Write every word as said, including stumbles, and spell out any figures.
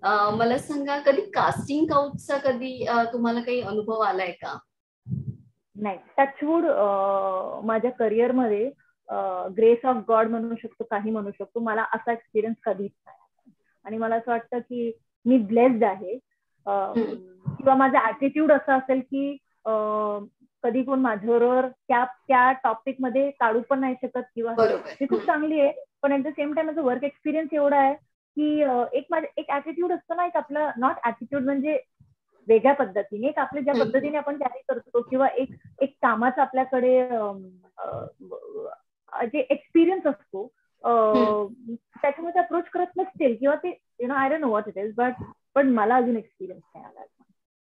मला सांगा, कधी कास्टिंग काउचचा कधी अ, तुम्हाला काही अनुभव आलाय का? नाही, टचवूड माझ्या करिअरमध्ये ग्रेस ऑफ गॉड म्हणू शकतो, काही म्हणू शकतो, मला असा एक्सपिरियन्स कधीच नाही. आणि मला असं वाटतं की मी ब्लेस्ड आहे, किंवा माझा ऍटिट्यूड असा असेल की कधी कोण माझ्याबरोबर त्या त्या टॉपिक मध्ये काढू पण नाही शकत, किंवा मी खूप चांगली आहे, पण ऍट द सेम टाइम माझा वर्क एक्सपिरियन्स एवढा आहे की एक माझा एक ऍटिट्यूड असतो ना, एक आपला, नॉट ऍटिट्यूड म्हणजे वेगळ्या पद्धतीने, एक आपल्या ज्या पद्धतीने आपण कॅरी करतो, किंवा एक एक कामाचा आपल्याकडे जे एक्सपिरियन्स असतो त्याच्यामध्ये अप्रोच करत नसतील, किंवा ते you know I don't know what it is, but पण मला अजून एक्सपिरियन्स नाही.